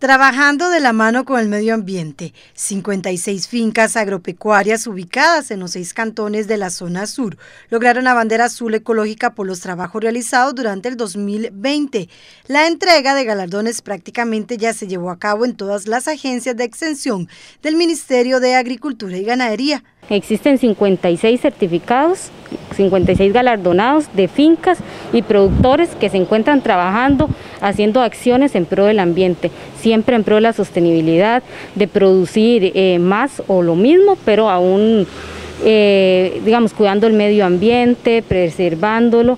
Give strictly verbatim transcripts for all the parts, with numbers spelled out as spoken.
Trabajando de la mano con el medio ambiente, cincuenta y seis fincas agropecuarias ubicadas en los seis cantones de la zona sur lograron la bandera azul ecológica por los trabajos realizados durante el dos mil veinte. La entrega de galardones prácticamente ya se llevó a cabo en todas las agencias de extensión del Ministerio de Agricultura y Ganadería. Existen cincuenta y seis certificados, cincuenta y seis galardonados de fincas y productores que se encuentran trabajando, haciendo acciones en pro del ambiente, siempre en pro de la sostenibilidad, de producir eh, más o lo mismo, pero aún, eh, digamos, cuidando el medio ambiente, preservándolo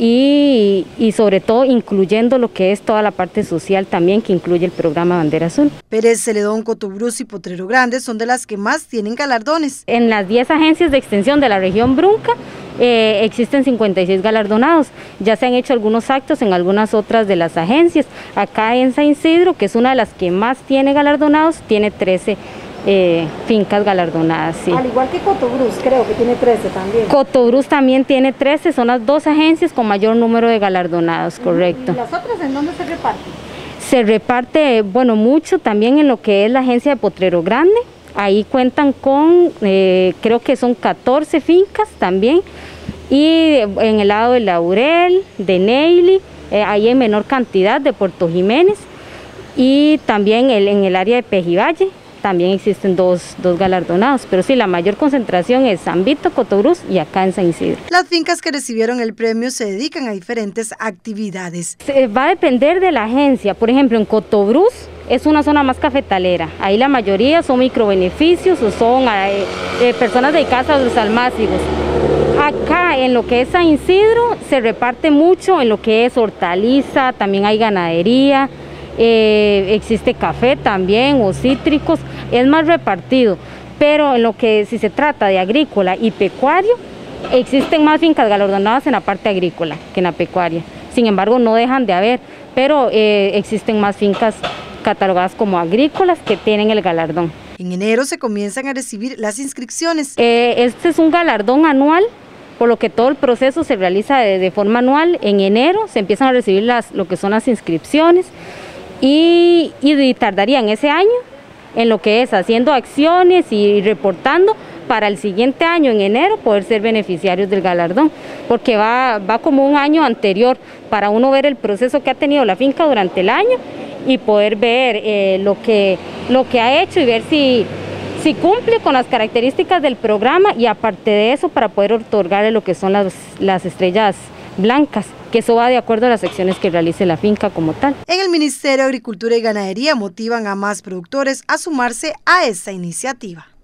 y, y sobre todo incluyendo lo que es toda la parte social también, que incluye el programa Bandera Azul. Pérez Celedón, Cotobruz y Potrero Grande son de las que más tienen galardones. En las diez agencias de extensión de la región Brunca eh, existen cincuenta y seis galardonados. Ya se han hecho algunos actos en algunas otras de las agencias. Acá en San Isidro, que es una de las que más tiene galardonados, tiene trece eh, fincas galardonadas. Sí. Al igual que Cotobruz, creo que tiene trece también. Cotobruz también tiene trece, son las dos agencias con mayor número de galardonados, correcto. ¿Y las otras en dónde se reparten? Se reparte, bueno, mucho también en lo que es la agencia de Potrero Grande. Ahí cuentan con, eh, creo que son catorce fincas también. Y en el lado de Laurel, de Neily, eh, ahí en menor cantidad de Puerto Jiménez. Y también el, en el área de Pejivalle también existen dos, dos galardonados, pero sí, la mayor concentración es San Vito, Cotobruz y acá en San Isidro. Las fincas que recibieron el premio se dedican a diferentes actividades. Se va a depender de la agencia. Por ejemplo, en Cotobruz es una zona más cafetalera, ahí la mayoría son microbeneficios o son eh, eh, personas dedicadas a los almácigos. Acá en lo que es San Isidro se reparte mucho en lo que es hortaliza, también hay ganadería, eh, existe café también o cítricos, es más repartido, pero en lo que si se trata de agrícola y pecuario, existen más fincas galardonadas en la parte agrícola que en la pecuaria. Sin embargo, no dejan de haber, pero eh, existen más fincas catalogadas como agrícolas que tienen el galardón. En enero se comienzan a recibir las inscripciones. Eh, este es un galardón anual, por lo que todo el proceso se realiza de, de forma anual. En enero se empiezan a recibir las, lo que son las inscripciones y, y tardarían ese año en lo que es haciendo acciones y reportando para el siguiente año, en enero, poder ser beneficiarios del galardón, porque va, va como un año anterior para uno ver el proceso que ha tenido la finca durante el año y poder ver eh, lo, que, lo que ha hecho y ver si, si cumple con las características del programa, y aparte de eso para poder otorgarle lo que son las, las estrellas blancas, que eso va de acuerdo a las acciones que realice la finca como tal. En el Ministerio de Agricultura y Ganadería motivan a más productores a sumarse a esta iniciativa.